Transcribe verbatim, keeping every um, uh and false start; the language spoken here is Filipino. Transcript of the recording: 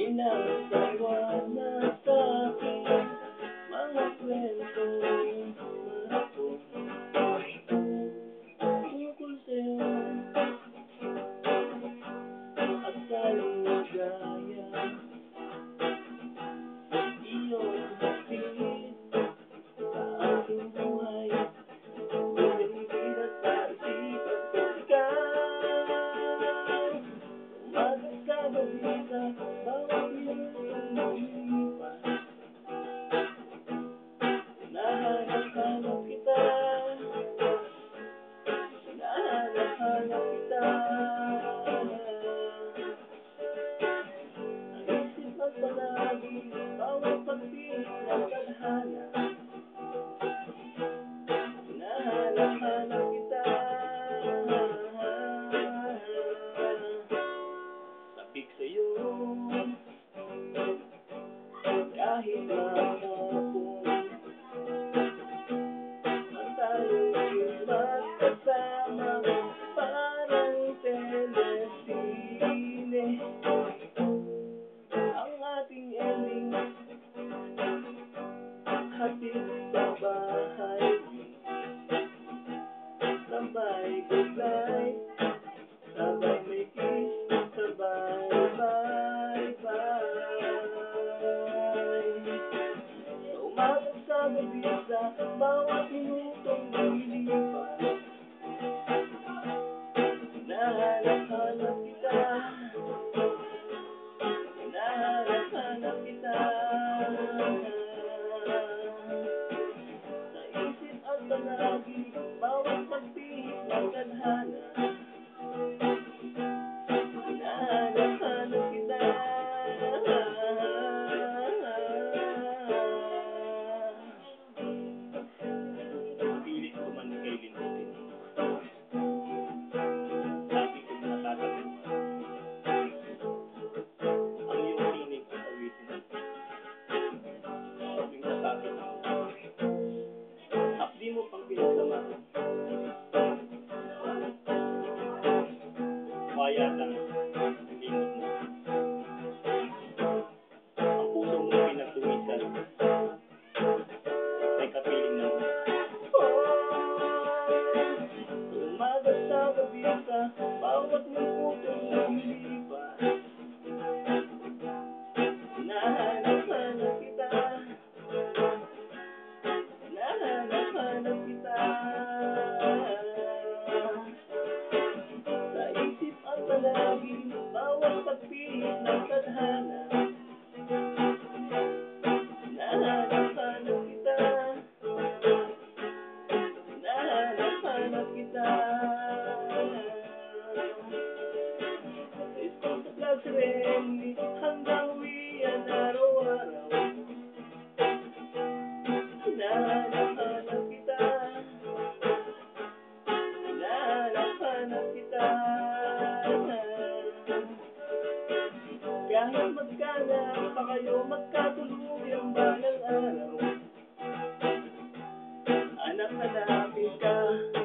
Pinagsawa na sa'kin mga kwentong mahapon tungkol sa'yo at sa ligaya. Iyong hatid sa aking buhay, bumibida sa isipan ko ikaw. Umaga sa gabi sa bawat minutong lumilipas, hinahanap-hanap kita, hinahanap-hanap kita. Sa isip at palagi, bawat pagpihit ng tadhana, hinahanap-hanap kita. Sabik sa'yo kahit mahapon, at tayong magkasama parang telesine. Ang ating ending, hatid sa bahay, sabay goodbye, sabay may kiss, sabay bye bye. Sa umaga sa gabi, sa bawat minutong lumilipas, hinahanap-hanap kita, hinahanap-hanap kita. Sa isip at palagi, bawat pagpihit ng tadhana, hinahanap-hanap kita. Pilit ko man kay limutin, lagi kong natatagpuan ang iyong tinig at awitin. Tuwing nasapit mo, hapdi mo pang pinagsamahan, mayatang limot mo ang puso mong pinagtuwisan, may kapiling na mukha. Umaga sa gabi, sa bawat minutong lumilipas, hinahanap-hanap kita, hinahanap-hanap kita. Sa isip at palagi, bawat pagpihit ng tadhana, hinahanap-hanap kita, hinahanap-hanap kita. Sa school, sa klase rin, hanggang uwian araw-araw, hinahanap-hanap kita, hinahanap-hanap kita. Kahit magkaanak pa kayo, magkatuluyan balang araw, hanap-hanapin ka.